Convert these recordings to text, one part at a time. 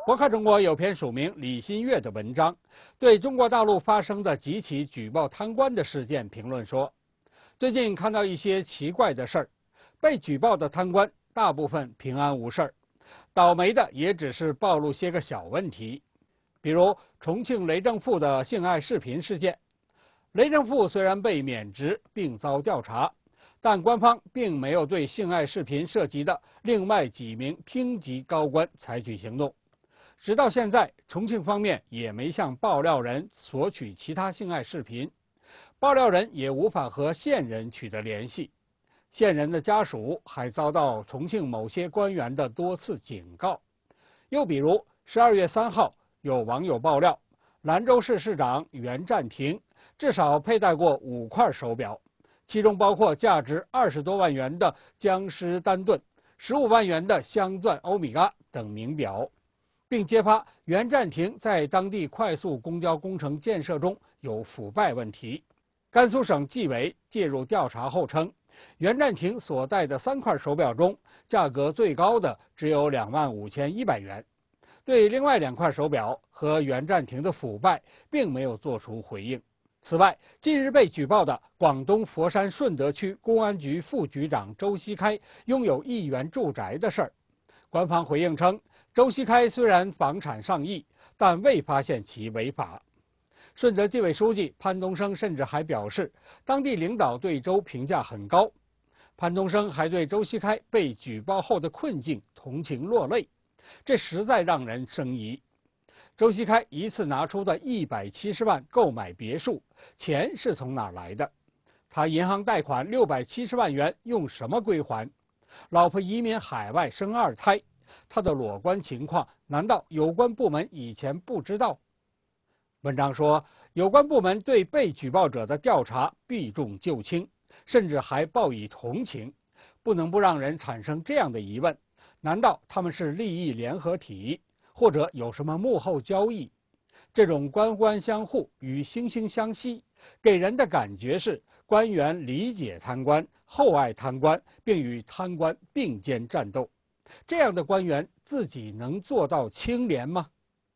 博客中国有篇署名李新月的文章，对中国大陆发生的几起举报贪官的事件评论说，最近看到一些奇怪的事儿，被举报的贪官大部分平安无事儿，倒霉的也只是暴露些个小问题，比如重庆雷政富的性爱视频事件。雷政富虽然被免职并遭调查，但官方并没有对性爱视频涉及的另外几名厅级高官采取行动。直到现在，重庆方面也没向爆料人索取其他性爱视频，爆料人也无法和线人取得联系，线人的家属还遭到重庆某些官员的多次警告。又比如12月3号，有网友爆料，兰州市市长袁占庭至少佩戴过5块手表，其中包括价值20多万元的江诗丹顿、15万元的镶钻欧米伽等名表，并揭发袁占庭在当地快速公交工程建设中有腐败问题。甘肃省纪委介入调查后称，袁占庭所戴的3块手表中，价格最高的只有25100元。对另外2块手表和袁占庭的腐败并没有做出回应。此外，近日被举报的广东佛山顺德区公安局副局长周锡开拥有1元住宅的事儿，官方回应称，周锡开虽然房产上亿，但未发现其违法。顺德纪委书记潘东升甚至还表示，当地领导对周评价很高。潘东升还对周锡开被举报后的困境同情落泪，这实在让人生疑。周锡开一次拿出的170万购买别墅，钱是从哪儿来的？他银行贷款670万元用什么归还？老婆移民海外生2胎，他的裸官情况难道有关部门以前不知道？文章说，有关部门对被举报者的调查避重就轻，甚至还报以同情，不能不让人产生这样的疑问：难道他们是利益联合体，或者有什么幕后交易？这种官官相护与惺惺相惜，给人的感觉是官员理解贪官，厚爱贪官，并与贪官并肩战斗。这样的官员自己能做到清廉吗？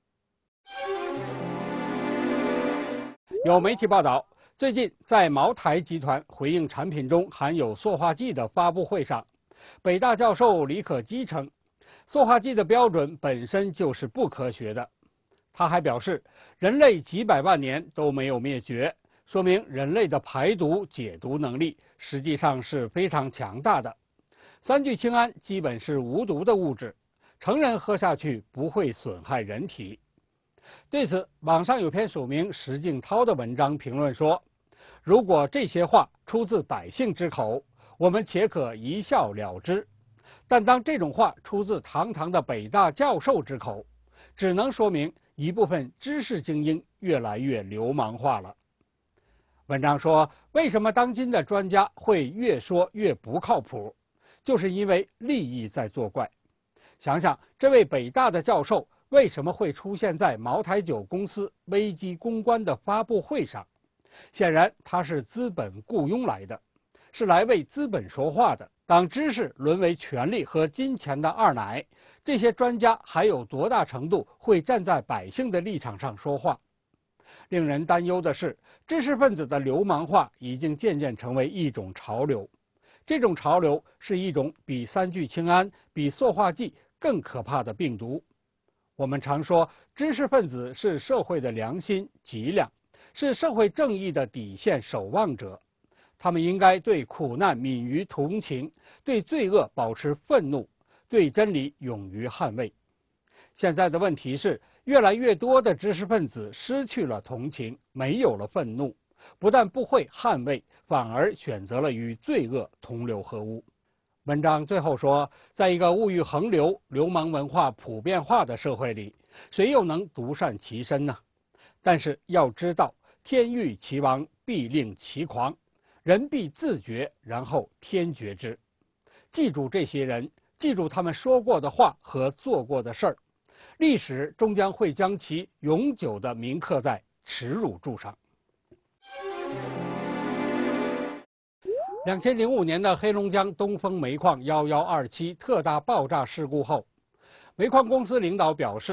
有媒体报道，最近在茅台集团回应产品中含有塑化剂的发布会上，北大教授李可基称，塑化剂的标准本身就是不科学的。他还表示，人类几百万年都没有灭绝，说明人类的排毒解毒能力实际上是非常强大的。3聚氰胺基本是无毒的物质，成人喝下去不会损害人体。对此，网上有篇署名石敬涛的文章评论说，如果这些话出自百姓之口，我们且可一笑了之，但当这种话出自堂堂的北大教授之口，只能说明一部分知识精英越来越流氓化了。文章说，为什么当今的专家会越说越不靠谱，就是因为利益在作怪。想想这位北大的教授为什么会出现在茅台酒公司危机公关的发布会上？显然他是资本雇佣来的，是来为资本说话的。当知识沦为权力和金钱的二奶，这些专家还有多大程度会站在百姓的立场上说话？令人担忧的是，知识分子的流氓化已经渐渐成为一种潮流。这种潮流是一种比3聚氰胺、比塑化剂更可怕的病毒。我们常说，知识分子是社会的良心脊梁，是社会正义的底线守望者。他们应该对苦难敏于同情，对罪恶保持愤怒，对真理勇于捍卫。现在的问题是，越来越多的知识分子失去了同情，没有了愤怒，不但不会捍卫，反而选择了与罪恶同流合污。文章最后说，在一个物欲横流、流氓文化普遍化的社会里，谁又能独善其身呢？但是要知道，天欲其亡，必令其狂，人必自觉，然后天觉之。记住这些人，记住他们说过的话和做过的事儿，历史终将会将其永久地铭刻在耻辱柱上。2005年的黑龙江东风煤矿1127特大爆炸事故后，煤矿公司领导表示，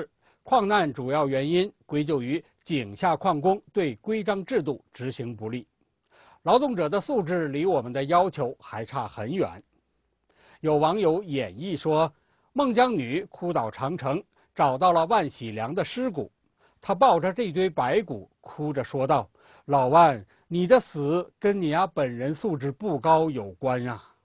矿难主要原因归咎于井下矿工对规章制度执行不力，劳动者的素质离我们的要求还差很远。有网友演绎说，孟姜女哭倒长城，找到了万喜良的尸骨，她抱着这堆白骨，哭着说道：“老万，你的死跟你本人素质不高有关啊。”